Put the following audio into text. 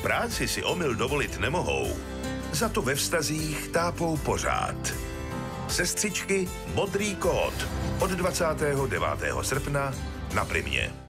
práci si omyl dovolit nemohou, za to ve vztazích tápou pořád. Sestřičky Modrý kód od 29. srpna na Primě.